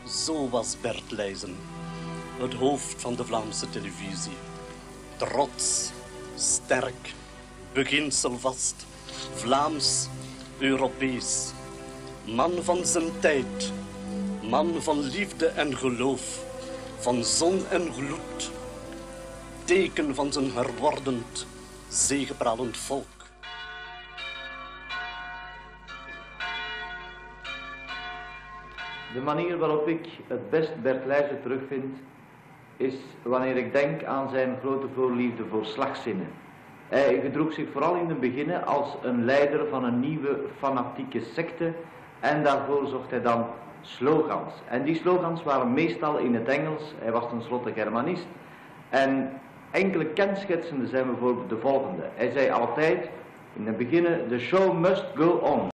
Zo was Bert Leijzen, het hoofd van de Vlaamse televisie. Trots, sterk, beginselvast, Vlaams, Europees. Man van zijn tijd, man van liefde en geloof, van zon en gloed. Teken van zijn herwordend, zegepralend volk. De manier waarop ik het best Bert Leijzen terugvind, is wanneer ik denk aan zijn grote voorliefde voor slagzinnen. Hij gedroeg zich vooral in het begin als een leider van een nieuwe fanatieke secte en daarvoor zocht hij dan slogans. En die slogans waren meestal in het Engels, hij was tenslotte Germanist. En enkele kenschetsende zijn bijvoorbeeld de volgende. Hij zei altijd in het begin, the show must go on.